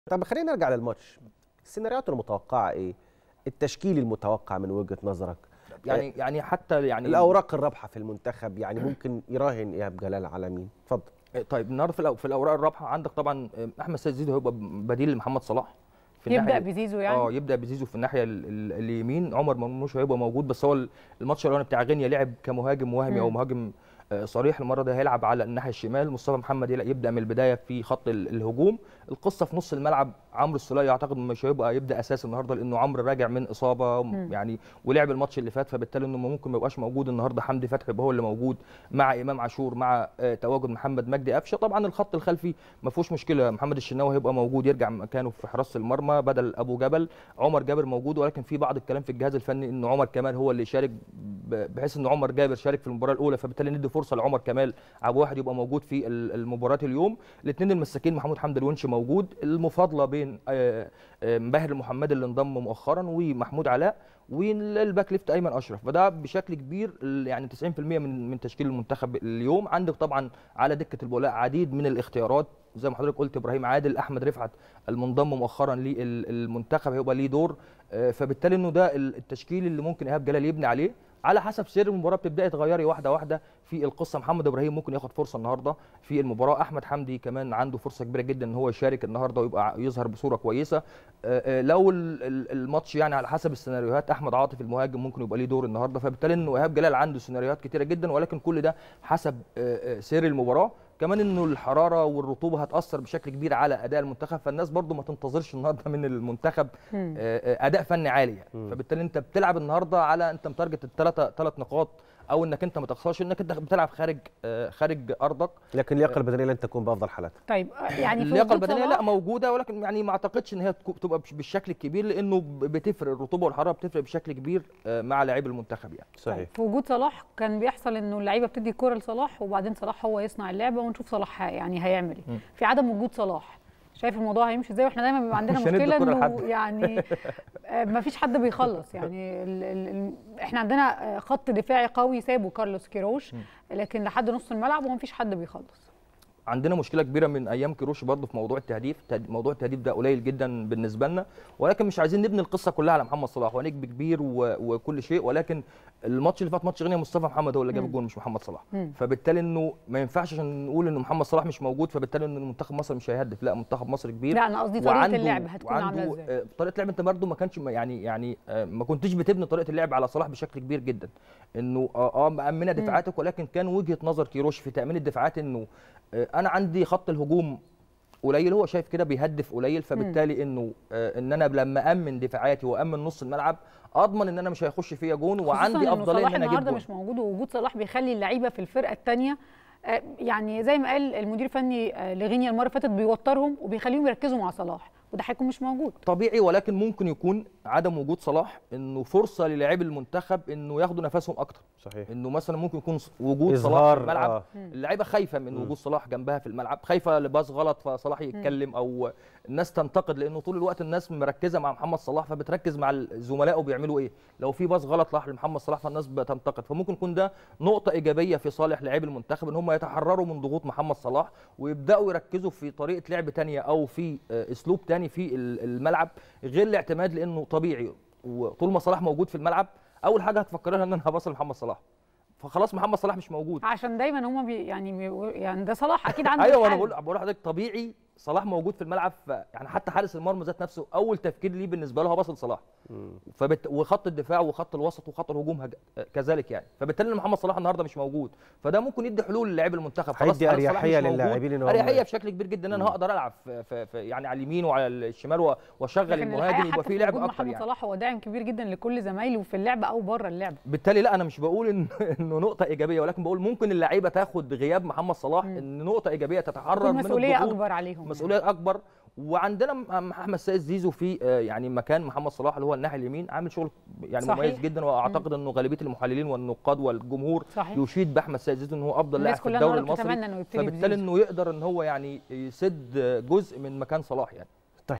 طب خلينا نرجع للماتش. السيناريوهات المتوقعه ايه؟ التشكيل المتوقع من وجهه نظرك؟ يعني حتى يعني الاوراق الرابحه في المنتخب، يعني ممكن يراهن ايهاب جلال على مين؟ اتفضل. طيب النهارده في الاوراق الرابحه عندك طبعا احمد سيد زيزو هيبقى بديل لمحمد صلاح في يبدا بزيزو يعني يبدا بزيزو في الناحيه اليمين. عمر مرموش هيبقى موجود، بس هو الماتش الاولاني بتاع غينيا لعب كمهاجم وهمي او مهاجم صريح. المره دي هيلعب على الناحيه الشمال. مصطفى محمد يبدا من البدايه في خط الهجوم. القصه في نص الملعب عمرو السولية اعتقد مش هيبقى يبدا اساسي النهارده، لانه عمرو راجع من اصابه يعني ولعب الماتش اللي فات، فبالتالي انه ممكن ما يبقاش موجود النهارده. حمدي فتحي يبقى هو اللي موجود مع امام عاشور مع تواجد محمد مجدي قفشه. طبعا الخط الخلفي ما فيهوش مشكله، محمد الشناوي هيبقى موجود يرجع مكانه في حراسه المرمى بدل ابو جبل. عمر جابر موجود، ولكن في بعض الكلام في الجهاز الفني انه عمر كمال هو اللي يشارك، بحيث ان عمر جابر شارك في المباراه الاولى، فبالتالي ندي فرصه لعمر كمال عبد واحد يبقى موجود في المباراه اليوم. الاثنين المساكين محمود حمدي الونش موجود. المفاضله بين ماهر المحمدي اللي انضم مؤخرا ومحمود علاء، والباك ليفت ايمن اشرف. فده بشكل كبير يعني 90% من تشكيل المنتخب اليوم. عندك طبعا على دكه البولاء عديد من الاختيارات زي ما حضرتك قلت، ابراهيم عادل، احمد رفعت المنضم مؤخرا للمنتخب هيبقى ليه دور. فبالتالي انه ده التشكيل اللي ممكن ايهاب جلال يبني عليه على حسب سير المباراه. بتبداي تغيري واحده واحده في القصه. محمد ابراهيم ممكن ياخد فرصه النهارده في المباراه. احمد حمدي كمان عنده فرصه كبيره جدا ان هو يشارك النهارده ويبقى يظهر بصوره كويسه. لو الماتش يعني على حسب السيناريوهات احمد عاطف المهاجم ممكن يبقى ليه دور النهارده. فبالتالي انه ايهاب جلال عنده سيناريوهات كتيره جدا، ولكن كل ده حسب سير المباراه. كمان انه الحراره والرطوبه هتاثر بشكل كبير على اداء المنتخب، فالناس برضو ما تنتظرش النهارده من المنتخب اداء فني عالي يعني. فبالتالي انت بتلعب النهارده على انت متارجت ثلاث نقاط، او انك انت ما تخسرش، انك انت بتلعب خارج ارضك. لكن اللياقه البدنيه لن تكون بافضل حالاتها. طيب يعني اللياقه البدنيه لا موجوده، ولكن يعني ما اعتقدش ان هي تبقى بالشكل الكبير، لانه بتفرق الرطوبه والحراره بتفرق بشكل كبير مع لاعبي المنتخب يعني. صحيح. في وجود صلاح كان بيحصل انه اللعيبه بتدي الكره لصلاح وبعدين صلاح هو يصنع اللعبه ونشوف صلاح يعني هيعمل ايه. في عدم وجود صلاح شايف الموضوع هيمشي ازاي؟ واحنا دايما بيبقى عندنا مشكله انه يعني ما فيش حد بيخلص يعني احنا عندنا خط دفاعي قوي سابه كارلوس كيروش، لكن لحد نص الملعب وما فيش حد بيخلص. عندنا مشكله كبيره من ايام كيروش برضه في موضوع التهديف. موضوع التهديف ده قليل جدا بالنسبه لنا، ولكن مش عايزين نبني القصه كلها على محمد صلاح. هو نجم كبير وكل شيء، ولكن الماتش اللي فات ماتش غينيا مصطفى محمد هو اللي جاب الجول مش محمد صلاح. فبالتالي انه ما ينفعش عشان نقول ان محمد صلاح مش موجود فبالتالي ان المنتخب مصر مش هيهدف. لا، منتخب مصر كبير. لا انا قصدي طريقه اللعب هتكون عامله ازاي؟ طريقه اللعب انت برضه ما كانش يعني ما كنتش بتبني طريقه اللعب على صلاح بشكل كبير جدا. انه مأمنه دفاعاتك، ولكن كان وجهه نظر كيروش في تأمين الدفاعات انه انا عندي خط الهجوم قليل، هو شايف كده بيهدف قليل، فبالتالي انه ان انا لما امن دفاعاتي وامن نص الملعب اضمن ان انا مش هيخش فيا جون، وعندي افضليه ان انا اجيب جون. النهارده مش موجود، ووجود صلاح بيخلي اللعيبه في الفرقه الثانيه يعني زي ما قال المدير الفني لغينيا المره اللي فاتت بيوترهم وبيخليهم يركزوا مع صلاح، وده هيكون مش موجود طبيعي. ولكن ممكن يكون عدم وجود صلاح انه فرصه للاعبي المنتخب انه ياخدوا نفسهم اكتر. صحيح. انه مثلا ممكن يكون وجود صلاح في الملعب اللعيبه خايفه من وجود صلاح جنبها في الملعب، خايفه لباص غلط فصلاح يتكلم او الناس تنتقد، لانه طول الوقت الناس مركزه مع محمد صلاح فبتركز مع الزملاء وبيعملوا ايه. لو في باص غلط راح لمحمد صلاح فالناس بتنتقد، فممكن يكون ده نقطه ايجابيه في صالح لاعبي المنتخب ان هم يتحرروا من ضغوط محمد صلاح ويبداوا يركزوا في طريقه لعب ثانيه او في اسلوب ثاني في الملعب غير الاعتماد. لانه طبيعي وطول ما صلاح موجود في الملعب اول حاجه هتفكر لها ان انا هباص لمحمد صلاح، فخلاص محمد صلاح مش موجود عشان دايما هم يعني ده صلاح اكيد عنده ايوه انا بقول لحضرتك طبيعي صلاح موجود في الملعب. يعني حتى حارس المرمى ذات نفسه اول تفكير ليه بالنسبه له هو باص لصلاح، وخط الدفاع وخط الوسط وخط الهجوم كذلك يعني. فبالتالي محمد صلاح النهارده مش موجود، فده ممكن يدي حلول للاعبي المنتخب. خلاص هيدي اريحيه للاعبين، اريحيه بشكل كبير جدا. انا هقدر العب في يعني على اليمين وعلى الشمال واشغل المهاجم يبقى في لعب اكتر. محمد صلاح هو داعم كبير جدا لكل زمايله في اللعب او بره اللعب. بالتالي لا، انا مش بقول انه نقطه ايجابيه، ولكن بقول ممكن اللعيبه تاخد غياب محمد صلاح ان نقطه ايجابيه تتحرر من مسؤوليه اكبر عليهم، مسؤوليه اكبر. وعندنا احمد سيد زيزو في يعني مكان محمد صلاح اللي هو الناحيه اليمين عامل شغل يعني صحيح. مميز جدا، واعتقد انه غالبيه المحللين والنقاد والجمهور صحيح. يشيد باحمد سيد زيزو انه هو افضل لاعب في الدوري المصري، فبالتالي انه يقدر ان هو يعني يسد جزء من مكان صلاح يعني.